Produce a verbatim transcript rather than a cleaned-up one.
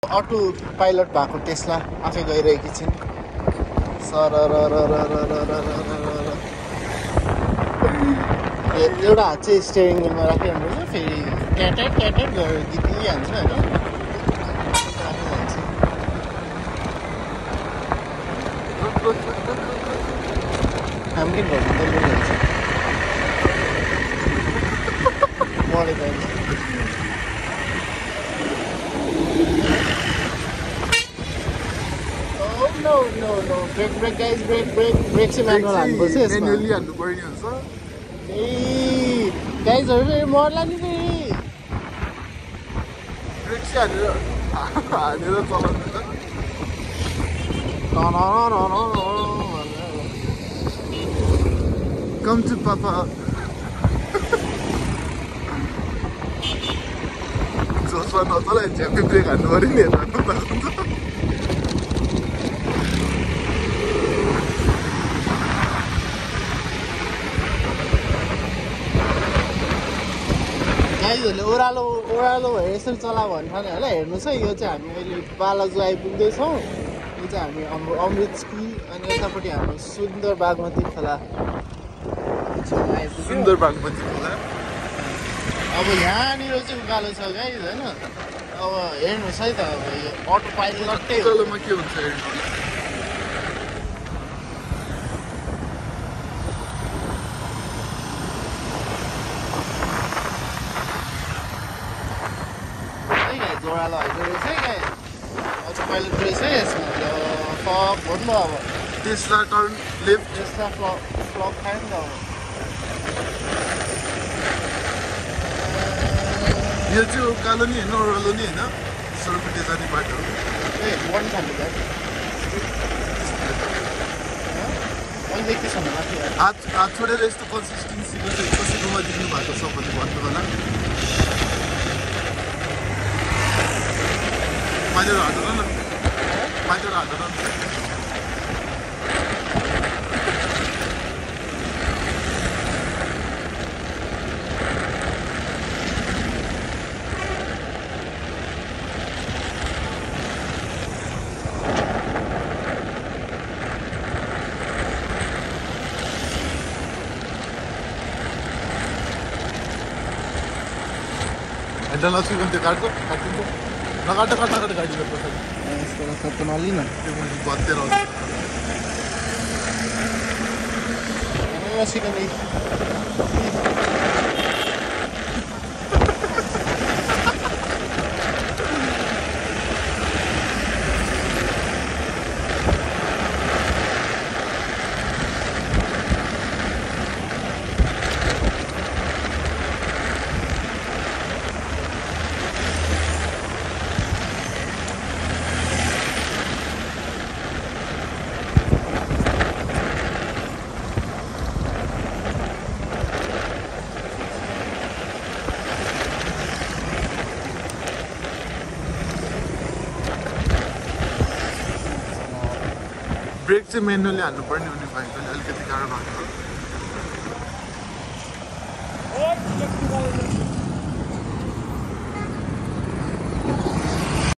Auto pilot भएको Tesla आफै गइरहेकी छिन् सर एउटा हात चाहिँ स्टियरिङ विलमा राखिरहनुपर्छ फेरि ट्याटेट ट्याटेट गरेर गीत लिइहाल्छ होइन हामी किन घरमा बोलिहाल्छ मरेको हुन्छ No, no, no. Brake, brake, guys, brake, brake, brake चाहिँ म्यानुअल हाल्नुपर्छ यसमा म्यानुअली हाल्नुपर्ने हुन्छ ए गाइजहरू फेरि मर्ला नि फेरि ब्रेक चाहिँ हालेर हालेर चलाउनु त कम टु पापा जसमा नचला झ्याप्पी ब्रेक हाल्नु पऱ्यो नि हेर्नु गाइजहरूले ओह्रालो ओह्रालो भएर यसरी चला भन्ठाने होला हेर्नुहोस् है यो चाहिँ हामी अहिले बालाजु आइपुग्दैछौँ यो चाहिँ हामी हाम्रो अमृत स्कुल अनि यतापट्टि हाम्रो सुन्दर बागमती खोला सुन्दर बागमती खोला अब यहाँनिर चाहिँ उकालो छ गाइज होइन अब हेर्नुहोस् है त अब यो अटो पाइलटै हो उकालोमा के हुन्छ हेर्नु ओह्रालो हाल्दो रहेछ है गाई अटो पाइलट रहेछ है यसमा फक भन्नु अब Tesla turn left Tesla flop flop खायो नि त अब यो चाहिँ उकालो नि होइन ओह्रालो नि होइन सरकुटे जाने बाटो ए वन खालि गाई अहिले के छ माथि हात हात छोडेर यस्तो कन्सिस्टेन्सीको चाहिँ कसैकोमा देख्नु भएको छ भने भन्नु होला माइजर हाल्दैन न माइजर हाल्दैन हेन्डल नसुकन त्यो काट्छ काटिन्छ नकाट काट नकाट गाडी गर्छ यस्तो सत्तो नलिन त्यो मुनि बत्तेर आउँछ नसिकन ब्रेक चाहिँ मेनुअली हाल्नुपर्ने हुने भएको अलिकति गाह्रो भएको